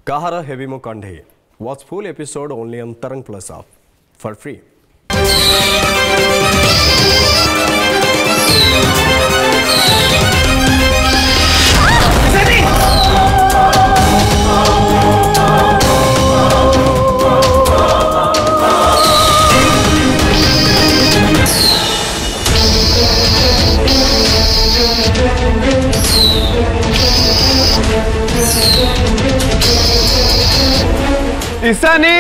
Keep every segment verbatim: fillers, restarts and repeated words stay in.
Kahara Heavy Mo Kandhe. Watch full episode only on Tarang Plus app for free. Ishani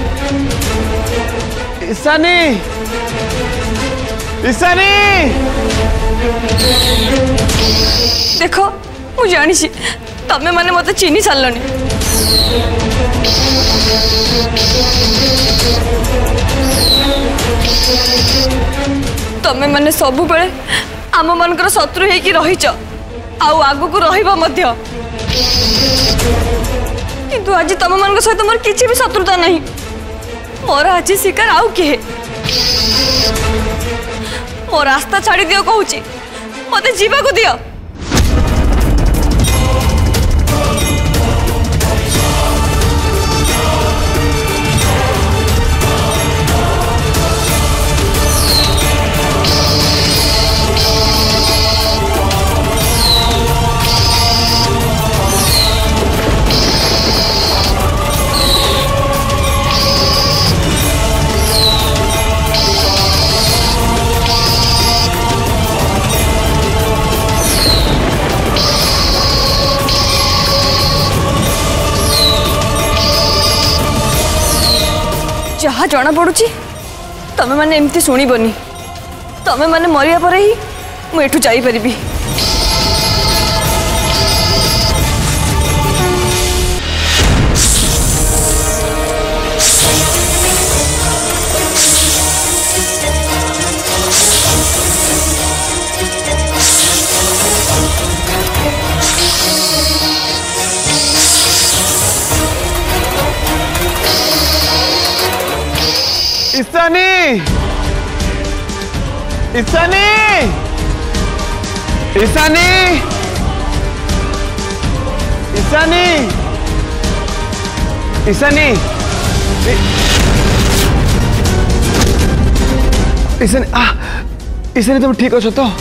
Ishani Ishani देखो मु जानी तमें माने मत चिन्ह सारे तमें माने सबु बेले आम मानकर शत्रु होगी रहीच आगु को रहिबा मध्य किंतु आज तुम मान सहित मोर किसी भी शत्रुता नहीं मोर आज शिकार आउ किए मो रास्ता छाड़ी दियो कहूँ मत जीवा को दियो जहाँ जना पड़ुची तमें माने एमती शुणबनी तमें माने मरिया पर ही मुझे जापरि ईशानी ईशानी ईशानी ईशानी ईशानी ईशानी आ ईशानी तुम ठीक अच्छो तो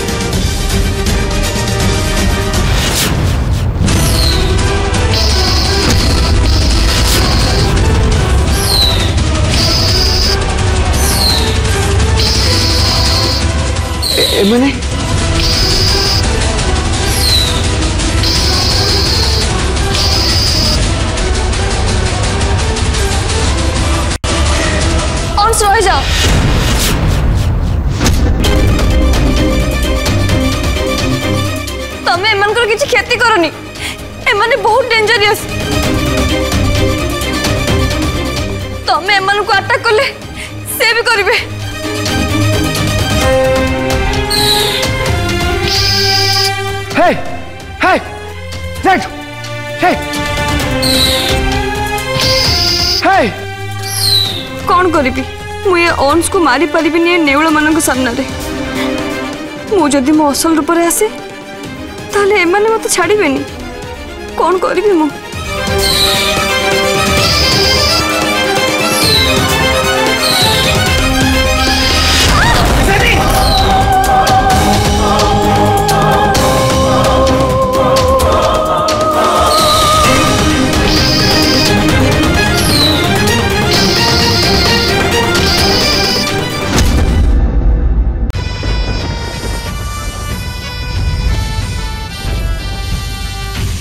मैंने अंश रह जाओ तमें एमनकर किसी क्षति करनी एमाने बहुत डेंजरियस तमें एमान को अटैक कले से भी करिवे Hey! Hey! Jack! Hey! Hey! कौन करी मुझे अंश को मारी पारि नेउल मान सामने मु जदि मो असल रूप में आसे ताले एमाने मत छाड़बेनी कौन करी मु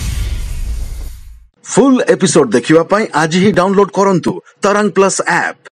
फुल एपिसोड देखिवा पाई आज ही डाउनलोड करंतु तरंग प्लस ऐप।